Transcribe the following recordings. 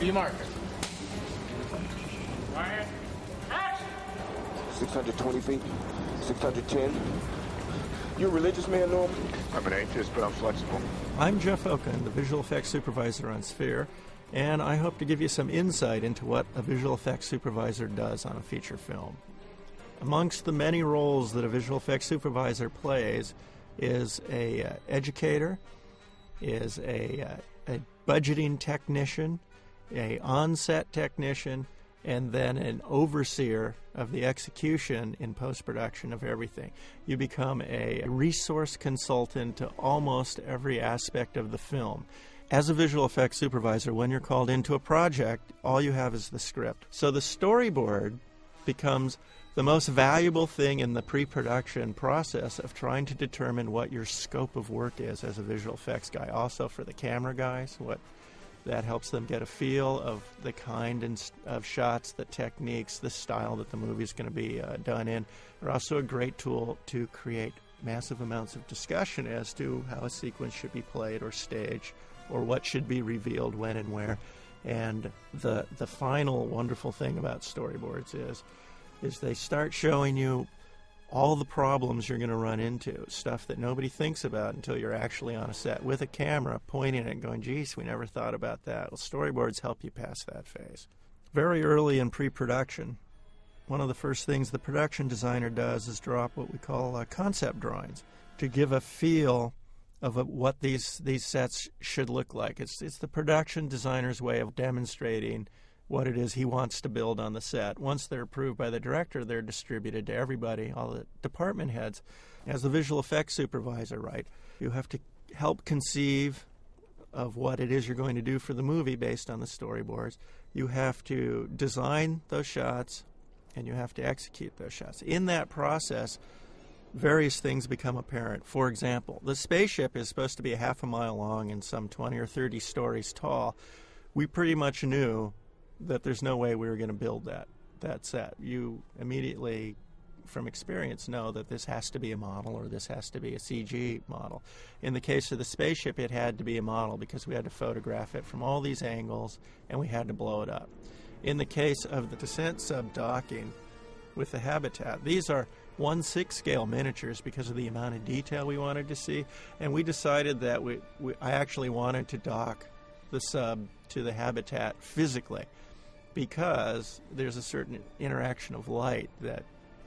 marker. Quiet. Action! 620 feet, 610. You a religious man, Norman? I'm an atheist, but I'm flexible. I'm Jeff Oken, the visual effects supervisor on Sphere, and I hope to give you some insight into what a visual effects supervisor does on a feature film. Amongst the many roles that a visual effects supervisor plays is a educator, is a budgeting technician, a on-set technician, and then an overseer of the execution in post-production of everything. You become a resource consultant to almost every aspect of the film. As a visual effects supervisor, when you're called into a project, all you have is the script. So the storyboard becomes the most valuable thing in the pre-production process of trying to determine what your scope of work is as a visual effects guy. Also for the camera guys, that helps them get a feel of the kind of shots, the techniques, the style that the movie is going to be done in. They're also a great tool to create massive amounts of discussion as to how a sequence should be played or staged, or what should be revealed when and where. And the final wonderful thing about storyboards is they start showing you all the problems you're going to run into, stuff that nobody thinks about until you're actually on a set with a camera pointing at it and going, geez, we never thought about that. Well, storyboards help you pass that phase. Very early in pre-production, one of the first things the production designer does is draw up what we call concept drawings to give a feel of what these sets should look like. It's the production designer's way of demonstrating what it is he wants to build on the set. Once they're approved by the director, they're distributed to everybody, all the department heads. As the visual effects supervisor, right, you have to help conceive of what it is you're going to do for the movie based on the storyboards. You have to design those shots, and you have to execute those shots. In that process, various things become apparent. For example, the spaceship is supposed to be a half a mile long and some 20 or 30 stories tall. We pretty much knew that there's no way we were going to build that set. You immediately, from experience, know that this has to be a model or this has to be a CG model. In the case of the spaceship, it had to be a model because we had to photograph it from all these angles and we had to blow it up. In the case of the descent sub-docking with the habitat, these are 1/6 scale miniatures because of the amount of detail we wanted to see, and we decided that I actually wanted to dock the sub to the habitat physically, because there's a certain interaction of light that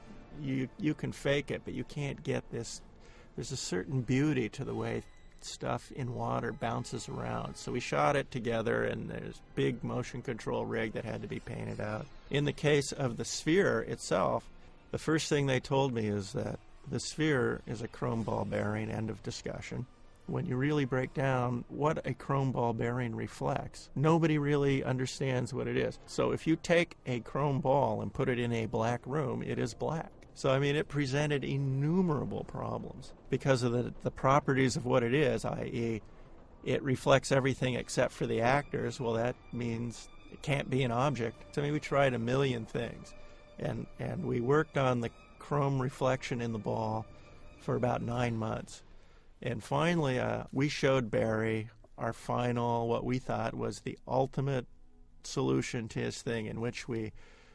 you can fake it, but you can't get this. There's a certain beauty to the way stuff in water bounces around. So we shot it together, and there's a big motion control rig that had to be painted out. In the case of the sphere itself, the first thing they told me is that the sphere is a chrome ball bearing, end of discussion. When you really break down what a chrome ball bearing reflects, nobody really understands what it is. So if you take a chrome ball and put it in a black room, it is black. So, I mean, it presented innumerable problems because of the properties of what it is, i.e., it reflects everything except for the actors. Well, that means it can't be an object. So, I mean, we tried a million things. And we worked on the chrome reflection in the ball for about 9 months. And finally, we showed Barry our final, what we thought was the ultimate solution to his thing, in which we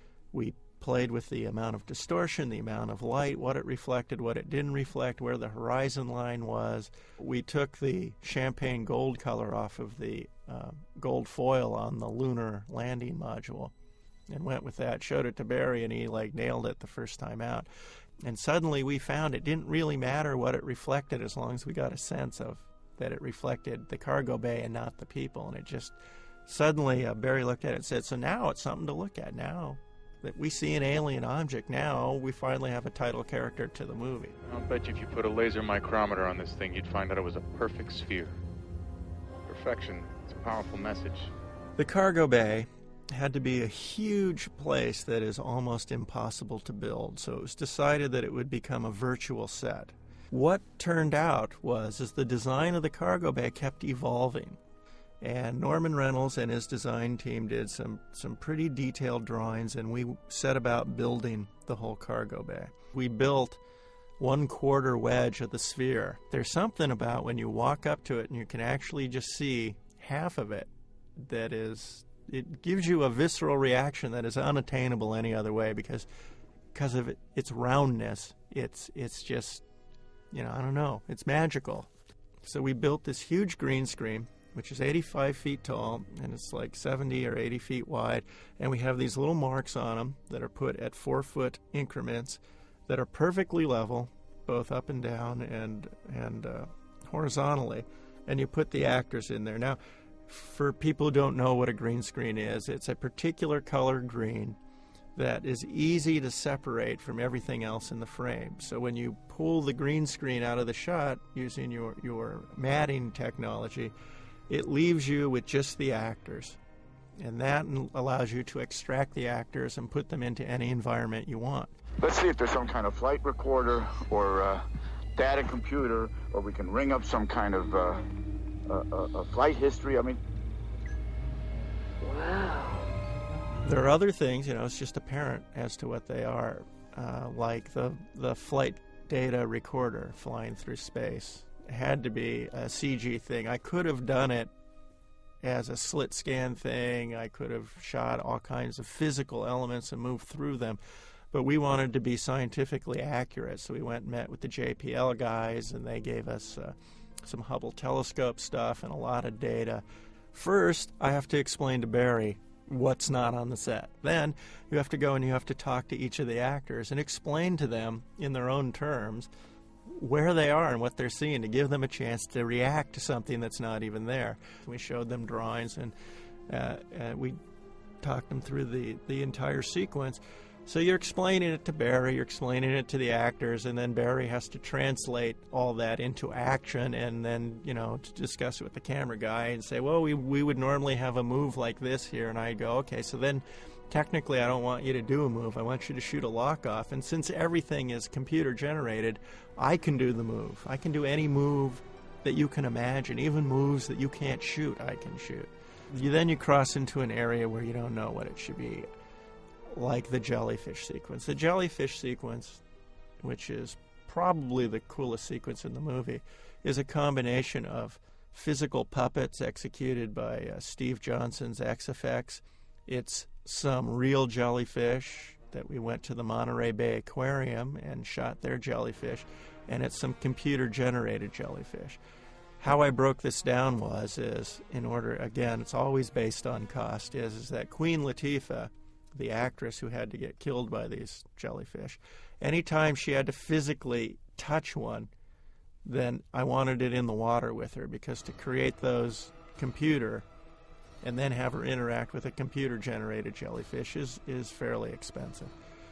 played with the amount of distortion, the amount of light, what it reflected, what it didn't reflect, where the horizon line was. We took the champagne gold color off of the gold foil on the lunar landing module and went with that, showed it to Barry, and he nailed it the first time out. And suddenly we found it didn't really matter what it reflected as long as we got a sense of that it reflected the cargo bay and not the people. And it just suddenly, Barry looked at it and said, so now it's something to look at. Now that we see an alien object, now we finally have a title character to the movie. I'll bet you if you put a laser micrometer on this thing, you'd find out it was a perfect sphere. Perfection, it's a powerful message. The cargo bay had to be a huge place that is almost impossible to build, so it was decided that it would become a virtual set. What turned out was the design of the cargo bay kept evolving, and Norman Reynolds and his design team did some pretty detailed drawings, and we set about building the whole cargo bay. We built 1/4 wedge of the sphere. There's something about when you walk up to it and you can actually just see half of it that is it gives you a visceral reaction that is unattainable any other way because of its roundness. It's just, I don't know, it's magical. So we built this huge green screen, which is 85 feet tall, and it's like 70 or 80 feet wide, and we have these little marks on them that are put at 4-foot increments that are perfectly level, both up and down and horizontally, and you put the actors in there. Now, for people who don't know what a green screen is, it's a particular color green that is easy to separate from everything else in the frame. So when you pull the green screen out of the shot using your matting technology, it leaves you with just the actors. And that allows you to extract the actors and put them into any environment you want. Let's see if there's some kind of flight recorder or data computer, or we can ring up some kind of a flight history. I mean... Wow. There are other things, it's just apparent as to what they are, like the flight data recorder flying through space. It had to be a CG thing. I could have done it as a slit scan thing. I could have shot all kinds of physical elements and moved through them. But we wanted to be scientifically accurate, so we went and met with the JPL guys, and they gave us some Hubble telescope stuff and a lot of data. First, I have to explain to Barry what's not on the set. Then you have to go and you have to talk to each of the actors and explain to them in their own terms where they are and what they're seeing, to give them a chance to react to something that's not even there. We showed them drawings, and we talked them through the entire sequence. So you're explaining it to Barry, you're explaining it to the actors, and then Barry has to translate all that into action, and then, to discuss it with the camera guy and say, well, we would normally have a move like this here. And I go, okay, so then technically I don't want you to do a move. I want you to shoot a lock-off. And since everything is computer-generated, I can do the move. I can do any move that you can imagine, even moves that you can't shoot, I can shoot. Then you cross into an area where you don't know what it should be, like the jellyfish sequence. The jellyfish sequence, which is probably the coolest sequence in the movie, is a combination of physical puppets executed by Steve Johnson's X-Effects. It's some real jellyfish that we went to the Monterey Bay Aquarium and shot their jellyfish, and it's some computer-generated jellyfish. How I broke this down is in order, again, it's always based on cost, is that Queen Latifah, the actress who had to get killed by these jellyfish, anytime she had to physically touch one, then I wanted it in the water with her, because to create those computer and then have her interact with a computer-generated jellyfish is fairly expensive.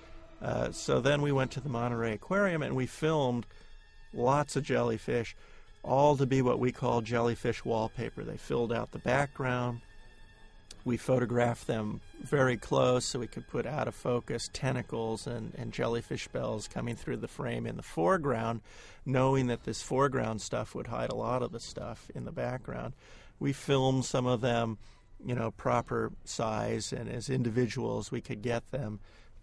So then we went to the Monterey Aquarium and we filmed lots of jellyfish, all to be what we call jellyfish wallpaper. They filled out the background. We photographed them very close so we could put out of focus tentacles and jellyfish bells coming through the frame in the foreground, knowing that this foreground stuff would hide a lot of the stuff in the background. We filmed some of them, proper size, and as individuals we could get them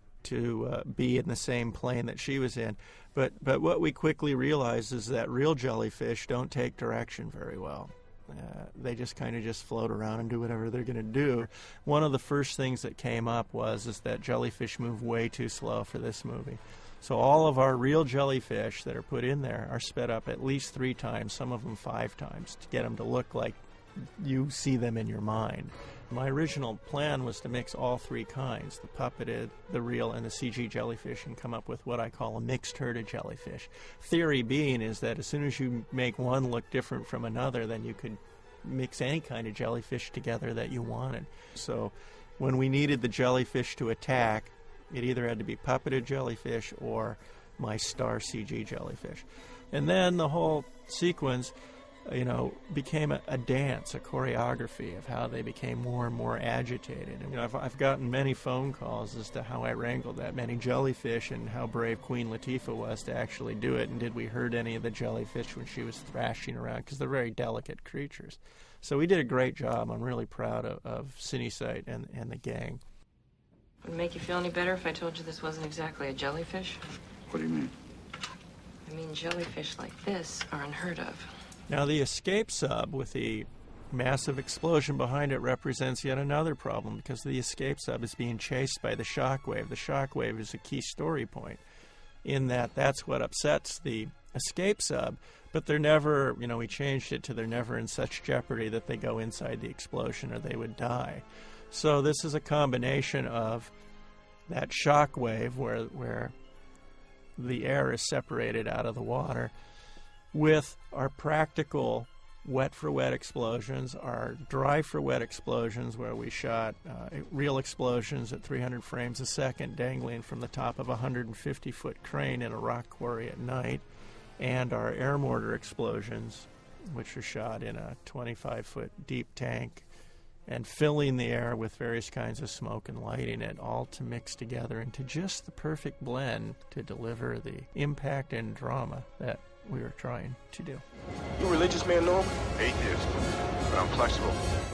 to be in the same plane that she was in. But what we quickly realized is that real jellyfish don't take direction very well. They just kind of just float around and do whatever they're going to do. One of the first things that came up is that jellyfish move way too slow for this movie. So all of our real jellyfish that are put in there are sped up at least 3 times, some of them 5 times, to get them to look like you see them in your mind. My original plan was to mix all 3 kinds, the puppeted, the real, and the CG jellyfish, and come up with what I call a mixed herd of jellyfish. Theory being is that as soon as you make one look different from another, then you could mix any kind of jellyfish together that you wanted. So when we needed the jellyfish to attack, it either had to be puppeted jellyfish or my star CG jellyfish. And then the whole sequence became a dance, a choreography of how they became more and more agitated. And, I've gotten many phone calls as to how I wrangled that many jellyfish and how brave Queen Latifah was to actually do it, and did we hurt any of the jellyfish when she was thrashing around, because they're very delicate creatures. So we did a great job. I'm really proud of CineSite and the gang. Would it make you feel any better if I told you this wasn't exactly a jellyfish? What do you mean? I mean, jellyfish like this are unheard of. Now, the escape sub with the massive explosion behind it represents yet another problem because the escape sub is being chased by the shockwave. The shockwave is a key story point in that that's what upsets the escape sub, but they're never, we changed it to they're never in such jeopardy that they go inside the explosion or they would die. So this is a combination of that shockwave where the air is separated out of the water with our practical wet-for-wet explosions, our dry-for-wet explosions where we shot real explosions at 300 frames a second dangling from the top of a 150-foot crane in a rock quarry at night, and our air mortar explosions, which are shot in a 25-foot deep tank and filling the air with various kinds of smoke and lighting it, all to mix together into just the perfect blend to deliver the impact and drama that we were trying to do. You a religious man, Norm? Atheist, but I'm flexible.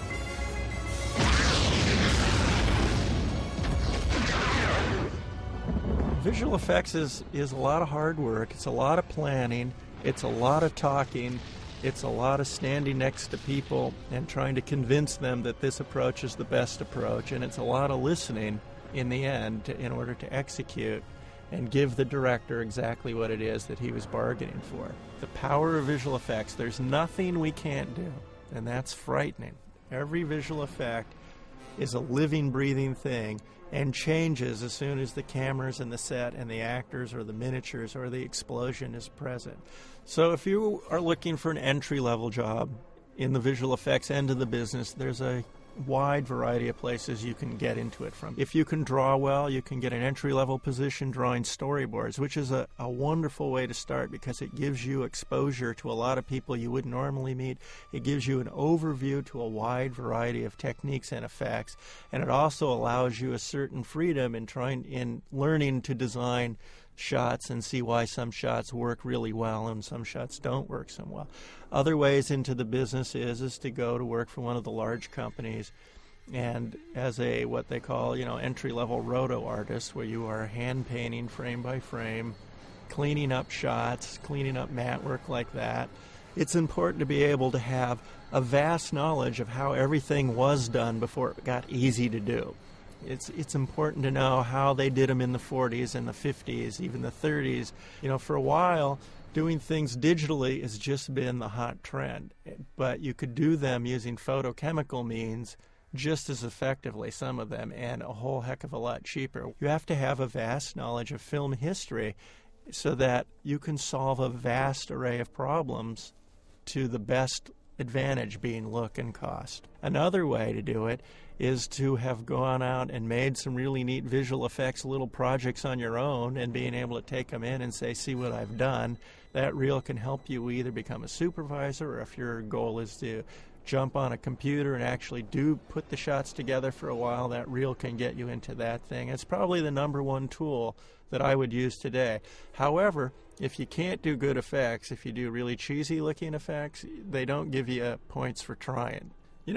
Visual effects is a lot of hard work. It's a lot of planning. It's a lot of talking. It's a lot of standing next to people and trying to convince them that this approach is the best approach. And it's a lot of listening in the end in order to execute and give the director exactly what it is that he was bargaining for. The power of visual effects, there's nothing we can't do, and that's frightening. Every visual effect is a living, breathing thing and changes as soon as the cameras and the set and the actors or the miniatures or the explosion is present. So if you are looking for an entry-level job in the visual effects end of the business, there's a wide variety of places you can get into it from. If you can draw well, you can get an entry-level position drawing storyboards, which is a wonderful way to start because it gives you exposure to a lot of people you wouldn't normally meet. It gives you an overview to a wide variety of techniques and effects, and it also allows you a certain freedom in learning to design shots and see why some shots work really well and some shots don't work so well. Other ways into the business is to go to work for one of the large companies and as a what they call entry-level roto artist, where you are hand painting frame by frame, cleaning up shots, cleaning up mat work like that. It's important to be able to have a vast knowledge of how everything was done before it got easy to do. It's important to know how they did them in the 40s and the 50s, even the 30s. For a while, doing things digitally has just been the hot trend. But you could do them using photochemical means just as effectively, some of them, and a whole heck of a lot cheaper. You have to have a vast knowledge of film history so that you can solve a vast array of problems to the best advantage being look and cost. Another way to do it is to have gone out and made some really neat visual effects little projects on your own and being able to take them in and say, see what I've done. That reel can help you either become a supervisor, or if your goal is to jump on a computer and actually put the shots together for a while, that reel can get you into that thing. It's probably the number one tool that I would use today. However, if you can't do good effects, if you do really cheesy looking effects, they don't give you points for trying.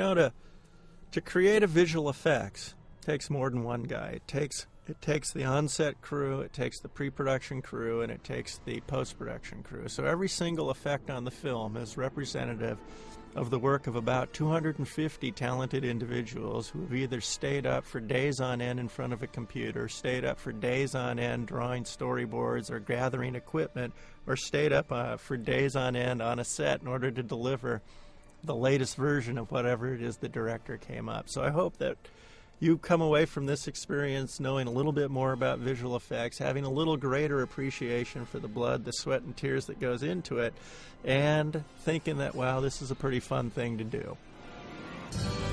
To create a visual effects takes more than one guy. It takes the on-set crew, it takes the pre-production crew, and it takes the post-production crew. So every single effect on the film is representative of the work of about 250 talented individuals who have either stayed up for days on end in front of a computer, stayed up for days on end drawing storyboards or gathering equipment, or stayed up for days on end on a set in order to deliver the latest version of whatever it is the director came up. So I hope that you come away from this experience knowing a little bit more about visual effects, having a little greater appreciation for the blood, the sweat, and tears that goes into it, and thinking that, wow, this is a pretty fun thing to do.